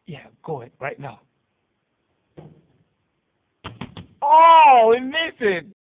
Yeah, go ahead right now. Oh, we missed it.